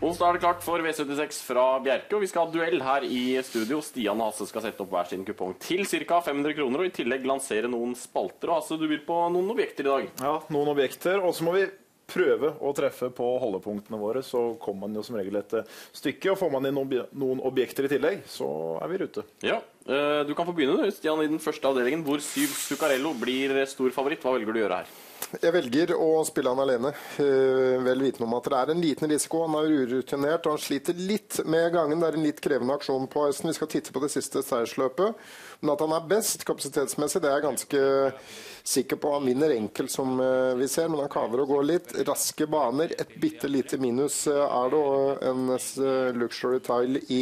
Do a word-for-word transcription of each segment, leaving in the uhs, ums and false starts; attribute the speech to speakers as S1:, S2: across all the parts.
S1: Onsdag er det klart for V syttiseks fra Bjerke, og vi skal ha duell her i studio. Stian og Hasse skal sette opp hver sin kupong til ca. fem hundre kroner, og i tillegg lansere noen spalter. Og Hasse, du byr på noen objekter i dag.
S2: Ja, noen objekter, og så må vi prøve å treffe på holdepunktene våre, så kommer man jo som regel et stykke, og får man inn noen objekter i tillegg, så er vi ute.
S1: Ja, du kan få begynne, Stian, i den første avdelingen, hvor syv Zuccarello blir stor favoritt. Hva velger du å gjøre her?
S3: Jeg velger å spille han alene, vel vitende om at det er en liten risiko. Han er urutinert, og han sliter litt med gangen. Det er en litt krevende aksjon på hesten. Vi skal titte på det siste seiersløpet. Men at han er best kapasitetsmessig, det er jeg ganske sikker på. Han vinner enkelt, som vi ser, men han kaver og går litt. Raske baner, et bitte lite minus er det, og en luxury tile i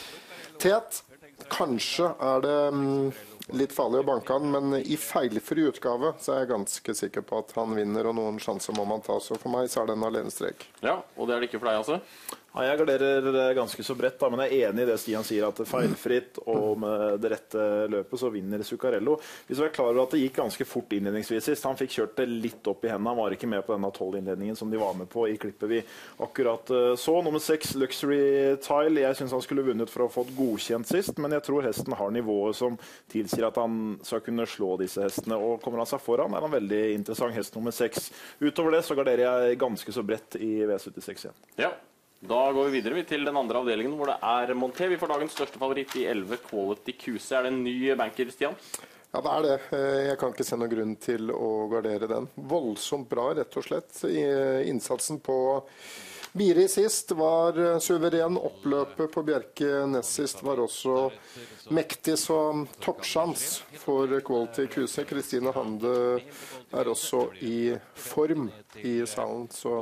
S3: tet. Kanskje er det litt farlig å banke han, men i feilfri utgave så er jeg ganske sikker på at han vinner, og noen sjanser må man ta. Så for meg så er det en alenestrek.
S1: Ja, og det er det ikke for deg, altså?
S2: Ja, jeg garderer ganske så bredt, da, men jeg er enig i det Stian sier, at feilfritt og med det rette løpet så vinner Zuccarello. Hvis vi er klar over at det gikk ganske fort innledningsvis sist, han fikk kjørt det litt opp i hendene, han var ikke med på denne tolv-innledningen som de var med på i klippet vi akkurat så. Nummer seks, Luxury Tile, jeg synes han skulle vunnet for å ha fått godkjent sist, men jeg tror hesten har nivået som tilsier at han skal kunne slå disse hestene, og kommer han seg foran, er han veldig interessant hest nummer seks. Utover det så garderer jeg ganske så bredt i V syttiseks igjen.
S1: Ja. Da går vi videre til den andre avdelingen, hvor det er Monté. Vi får dagens største favoritt i elleve, Quality Q C. Er det en ny banker, Stian?
S3: Ja, det er det. Jeg kan ikke se noen grunn til å gardere den. Voldsomt bra, rett og slett. Innsatsen på Biri sist var suveren. Oppløpet på Bjerke nest sist var også mektig, så toppsjans for Quality Q C. Kristine Hande er også i form i salen, så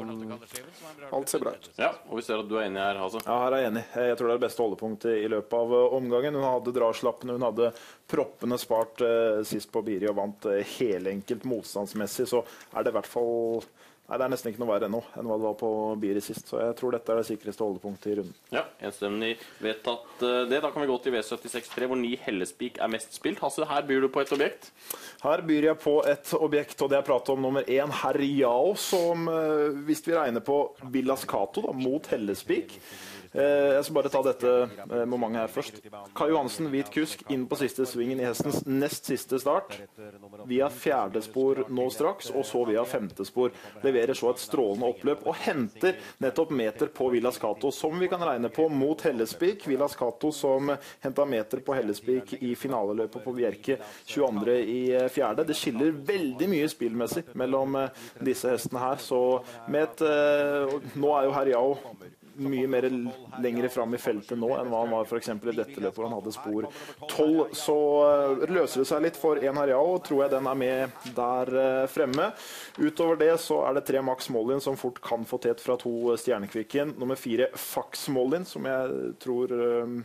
S3: alt ser bra ut.
S1: Ja, og vi ser at du er enig her, Hasse.
S2: Ja, her er jeg enig. Jeg tror det er det beste holdepunktet i løpet av omgangen. Hun hadde draslappene, hun hadde proppene spart eh, sist på Biri og vant eh, helenkelt motstandsmessig, så er det i hvert fall... Nei, det er nesten ikke noe verre ennå enn hva det var på Biri sist, så jeg tror dette er det sikreste holdepunktet i runden.
S1: Ja, enstemmig vedtatt det. Da kan vi gå til V syttiseks tre, hvor ni Hellespik er mest spilt. Hasse, her byr du på et objekt?
S2: Her byr jeg på et objekt, og det jeg prater om nummer én, Herriao, som hvis vi regner på Villas Cato da, mot Hellespik. Jeg skal bare ta dette momentet her først. Kai Johansen, hvit kusk, inn på siste svingen i hestens nest siste start. Via fjerde spor nå straks, og så via femte spor. Leverer så et strålende oppløp, og henter nettopp meter på Villas Cato, som vi kan regne på mot Hellespik. Villas Cato som hentet meter på Hellespik i finaleløpet på Bjerke tjueandre i fjerde. Det skiller veldig mye spillmessig mellom disse hestene her, så med et, nå er jo Herriao mye mer lengre fram i feltet nå enn hva han var for eksempel i dette løpet hvor han hadde spor tolv, så løser det seg litt for en Herriao, tror jeg den er med der fremme. Utover det så er det tre Max Mollin som fort kan få tet fra to Stjernekvikken. Nummer fire Fax Mollin, som jeg tror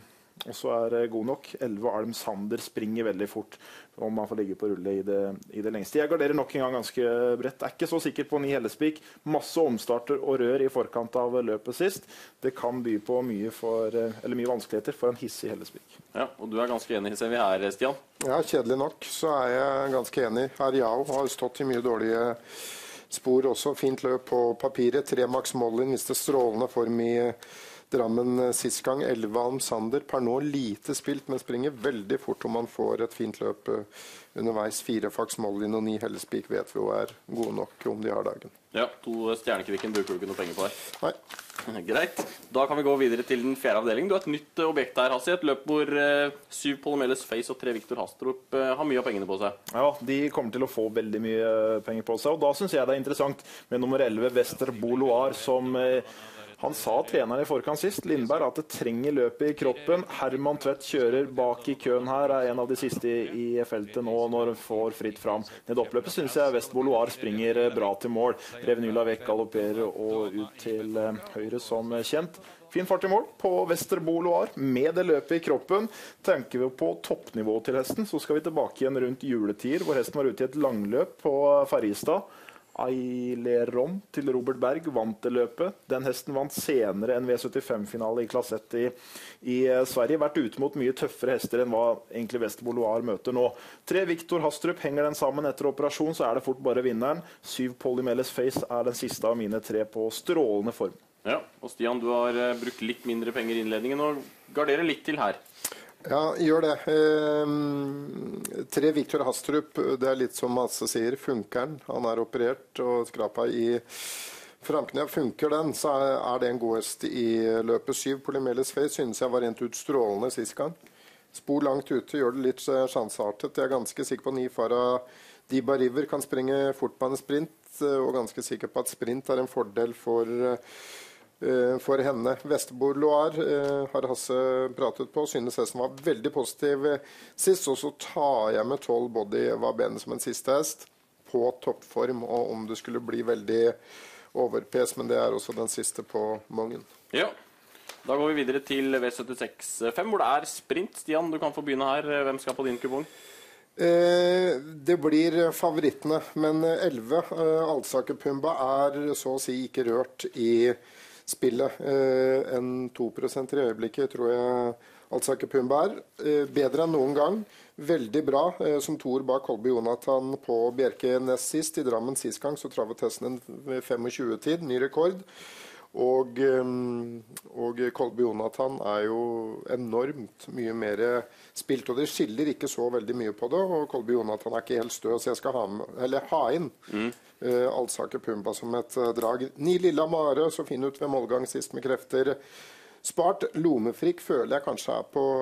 S2: også er god nok. elleve Alm Sander springer veldig fort om man får ligge på rulle i det, i det lengste. Jeg garderer nok en gang ganske bredt. Er ikke så sikker på ni Hellespik. Masse omstarter og rør i forkant av løpet sist. Det kan by på mye, for, eller mye vanskeligheter for en hissig Hellespik.
S1: Ja, og du er ganske enig, ser vi her, Stian?
S3: Ja, kjedelig nok så er jeg ganske enig. Herriao har stått i mye dårlige spor også. Fint løp på papiret. Tre Max Mollin viste strålende form i Drammen sist gang. elleve Alm Sander per nå lite spilt, men springer veldig fort om man får et fint løp underveis. Fire Fax Mollin og ni Hellespik vet vi jo er gode nok om de har dagen.
S1: Ja, to Stjernekvikken bruker du ikke noe penger på her.
S3: Nei.
S1: Greit. Da kan vi gå videre til den fjerde avdelingen. Du har et nytt objekt her, Hasse. Et løp hvor uh, syv Polymeles Face og tre Victor Hastrup uh, har mye av pengene på seg.
S2: Ja, de kommer til å få veldig mye penger på seg, og da synes jeg det er interessant med nummer elleve Wester Boloar, som uh, han sa treneren i forkant sist, Lindberg, at det trenger løpet i kroppen. Herman Tvedt kjører bak i køen her, er en av de siste i feltet nå når han får fritt fram. Ned oppløpet synes jeg West Boloar springer bra til mål. Revenula vekk galopperer og ut til høyre som kjent. Fin fart i mål på Wester Boloar. Med det løpet i kroppen tenker vi på toppnivå til hesten. Så skal vi tilbake igjen rundt juletider, hvor hesten var ute i et langløp på Ferristad. Aileron til Robert Berg vant det løpet. Den hesten vant senere en V syttifem-finale i klasse ett i, i Sverige. Vært ute mot mye tøffere hester enn hva egentlig Wester Boloar møter nå. Tre Victor Hastrup, henger den sammen etter operasjon, så er det fort bare vinneren. Syv Polymeles Face er den siste av mine tre på strålende form.
S1: Ja, og Stian, du har uh, brukt litt mindre penger i innledningen og garderer litt til her.
S3: Ja, gjør det. Eh, tre Victor Hastrup, det er litt som Hasse sier, funker den. Han er operert og skrapa i framknea. Funker den, så er det en god hest i løpet. Syv Polymeles Face synes jeg var rent ut strålende sist gang. Spor langt ute, gjør det litt sjanseartet. Jeg er ganske sikker på ni Fara Diba River kan springe fort på en sprint, og ganske sikker på at sprint er en fordel for for henne. Vesterborg Loire eh, har Hasse pratet på, synes hesten var veldig positiv sist, og så tar jeg med tolv Body Vabene som en siste hest på toppform, og om det skulle bli veldig overpes, men det er også den siste på Mongen.
S1: Ja, da går vi videre til V syttiseks fem, hvor det er sprint. Stian, du kan få begynne her. Hvem skal på din kupong?
S3: Eh, det blir favorittene, men elleve eh, Alsaker Pumba er så å si ikke rørt i spillet. Eh, en to prosent i øyeblikket tror jeg Alsaker Pumba er. Eh, bedre enn noen gang. Veldig bra. Eh, som toer bak Kolby Jonathan på Bjerke nest sist. I Drammen sist gang så travet hesten en tjuefem-tid. Ny rekord. Og, og Kolby Jonathan er jo enormt mye mer spilt, og det skiller ikke så veldig mye på det, og Kolby Jonathan er ikke helt stø, så jeg skal ha, med, eller ha inn mm. uh, Alsaker Pumba som et uh, drag. Ni Lilla Mare, så fin ut ved målgang sist med krefter. Spart Lomefrikk føler jeg kanskje er på,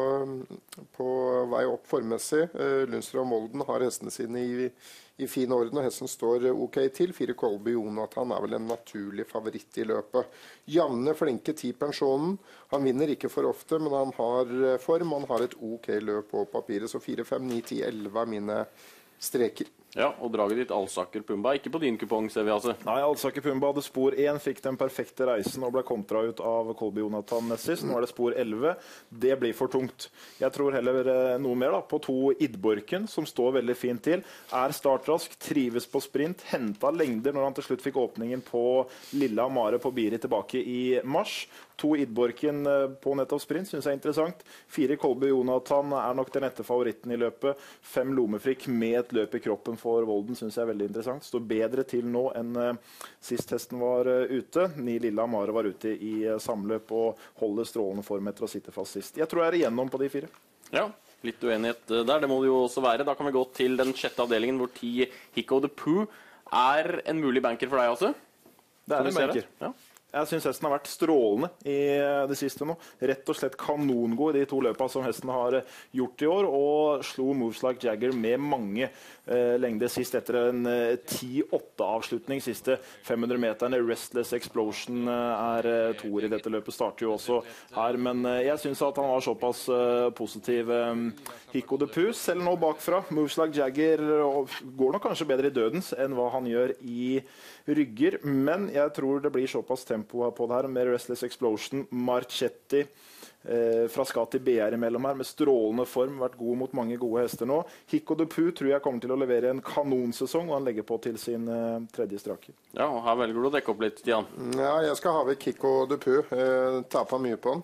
S3: på vei opp formmessig. Uh, Lundstrøm og Molden har hestene sine i i fin orden, og hesten står ok til. Fire Kolby Jonathan er vel en naturlig favoritt i løpet. Javne, flinke, ti pensjonen. Han vinner ikke for ofte, men han har form. Han har et ok løp på papiret, så fire, fem, ni, ti, elleve er mine streker.
S1: Ja, og draget ditt Alsaker Pumba, ikke på din kupong, ser vi altså.
S2: Nei, Alsaker Pumba hadde spor én, fikk den perfekte reisen og ble kontra ut av Kolby Jonathan sist. Nå er det spor elleve. Det blir for tungt. Jeg tror heller noe mer da, på to Idborken, som står veldig fint til. Er startrask, trives på sprint, hentet lengder når han til slutt fikk åpningen på Lilla Mare på Biri tilbake i mars. To Idborken på nettopp sprint synes jeg er interessant. Fire Kolby Jonathan er nok den nette favoritten i løpet. Fem Lomefrikk med et løp i kroppen for Volden synes jeg er veldig interessant. Står bedre til nå enn sist hesten var ute. Ni Lilla Mare var ute i samløp og holder strålende form etter å sitte fast sist. Jeg tror jeg er igjennom på de fire.
S1: Ja, litt uenighet der. Det må det jo også være. Da kan vi gå til den sjette avdelingen, hvor ti Hicko the Pooh er en mulig banker for deg også.
S2: Det er en banker.
S1: Ja.
S2: Jeg synes hesten har vært strålende i det siste nå. Rett og slett kanongod i de to løpene som hesten har gjort i år, og slo Moves Like Jagger med mange eh, lengder sist etter en eh, ti åtte avslutning siste fem hundre meterne. Restless Explosion eh, er eh, toer i dette løpet, starter jo også her, men eh, jeg synes at han var såpass eh, positiv. Eh, Hicko the Pooh, selv nå bakfra. Moves Like Jagger og går nok kanskje bedre i dødens enn hva han gjør i rygger, men jeg tror det blir såpass tempo på det her, med Restless Explosion, Marchetti, eh, fra Skat til B R imellom her, med strålende form, vært god mot mange gode hester nå. Hicko the Pooh tror jeg kommer til å levere en kanonsesong, og han legger på til sin eh, tredje strake.
S1: Ja, og her velger du å dekke opp litt, Stian.
S3: Ja, jeg skal ha vekk Hicko the Pooh, eh, taper mye på han.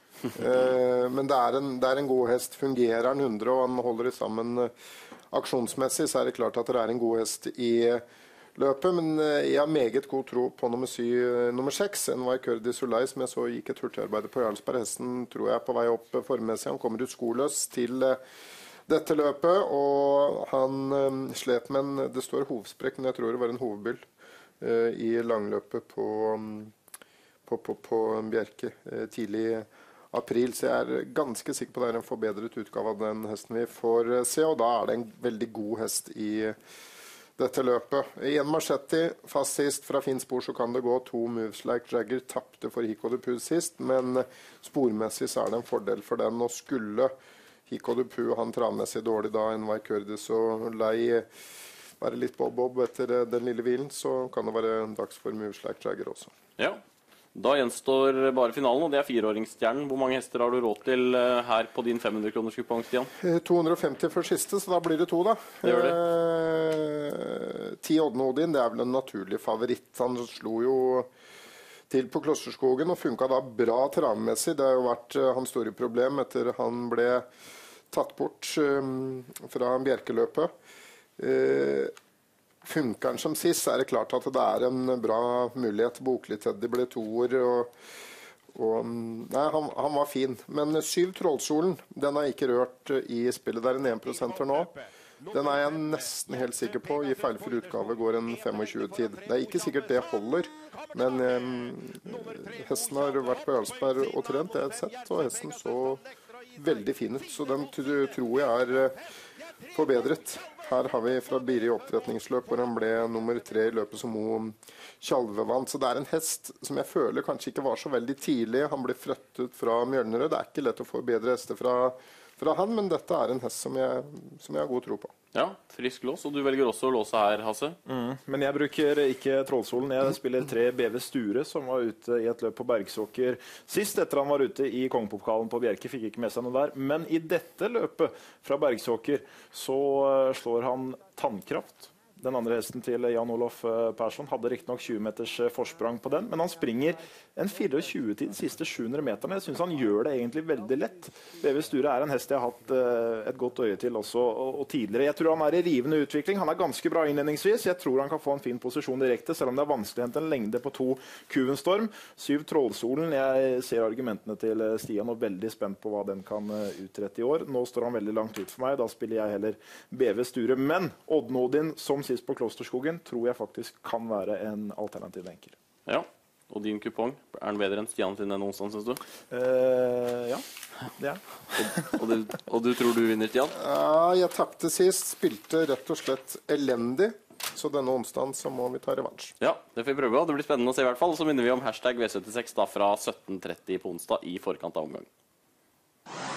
S3: eh, men det er, en, det er en god hest, fungerer han hundre, og han holder det sammen eh, aksjonsmessig, så er det klart at det er en god hest i løpet, men jeg har meget god tro på nummer syv, nummer seks, N Y Curdy Soleil, som jeg så gikk et hurtigarbeid på Jarlsberg. Hesten tror jeg er på vei opp formmessig. Han kommer ut skoløs til dette løpet, og han slet med en, det står hovedsprekk, men jeg tror det var en hovedbyll i langløpet på, på, på, på Bjerke tidlig april, så jeg er ganske sikker på at det er en forbedret utgave av den hesten vi får se, og da er det en veldig god hest i dette løpet. En Marchetti, fast sist fra fin spor, så kan det gå. To Moves Like Jagger tappte for Hicko the Pooh sist, men spormessig så er det en fordel for den, og skulle Hicko the Pooh han travmessig dårlig da, en var Curtis og lei være litt bob-bob etter den lille hvilen, så kan det være dags for Moves Like Jagger også.
S1: Ja. Da gjenstår bare finalen, og det er fireåringsstjernen. Hvor mange hester har du råd til her på din fem hundre kroners kupong, Stian?
S3: to hundre og femti for siste, så da blir det to da.
S1: Det gjør det.
S3: Eh, ti Odden Odin, det er vel en naturlig favoritt. Han slo jo til på Klosserskogen og funket da bra travmessig. Det har jo vært hans store problem etter han ble tatt bort um, fra Bjerkeløpet. Eh, funker han som sist, så er det klart at det er en bra mulighet. Bokli Teddy ble toer, og, og nei, han, han var fin. Men syv Trollsolen, den er ikke rørt i spillet. Det er en en prosent her nå. Den er jeg nesten helt sikker på. I feilfull utgave går en tjuefem-tid. Det er ikke sikkert det holder, men eh, hesten har vært på Jarlsberg og trent, det har jeg sett, og hesten så veldig fin ut. Så den tror jeg er eh, forbedret. Her har vi fra Biri oppretningsløp, hvor han ble nummer tre i løpet som Mo Tjalve vant. Så det er en hest som jeg føler kanskje ikke var så veldig tidlig. Han ble frøtt ut fra Mjølnerød. Det er ikke lett å få bedre hester fra fra han, men dette er en hest som jeg, som jeg har god tro på.
S1: Ja, frisk lås, og du velger også å låse her, Hasse.
S2: Mm, men jeg bruker ikke Trollsolen. Jeg spiller tre B V Sture, som var ute i et løp på Bergsåker sist, etter han var ute i Kongepokalen på Bjerke, fikk ikke med seg noe der. Men i dette løpet fra Bergsåker så slår han Tannkraft. Den andre hesten til Jan Olof Persson hadde riktig nok tjue meters forsprang på den, men han springer en tjuefire-tid de siste sju hundre meterne. Jeg synes han gjør det egentlig veldig lett. B V Sture er en hest jeg har hatt uh, et godt øye til også, og, og tidligere. Jeg tror han er i rivende utvikling. Han er ganske bra innledningsvis. Jeg tror han kan få en fin posisjon direkte, selv om det er vanskelig å hente en lengde på to Kuvenstorm. Syv Trollsolen. Jeg ser argumentene til Stian og veldig spent på hva den kan utrette i år. Nå står han veldig langt ut for meg. Da spiller jeg heller B V Sture. Men Odd Nodin, som sist på Klosterskogen, tror jeg faktisk kan være en alternativ enker.
S1: Ja. Og din kupong, er den bedre enn Stian sin denne onsdagen, synes du?
S2: Uh, ja, det er
S1: og, og, du, og du tror du vinner, Stian?
S3: Ja, jeg tapte sist, spilte rett og slett elendig, så denne onsdagen så må vi ta revansj.
S1: Ja, det får vi prøve, og det blir spennende å se i hvert fall. Så minner vi om hashtag V syttiseks da fra sytten tretti på onsdag i forkant av omgang.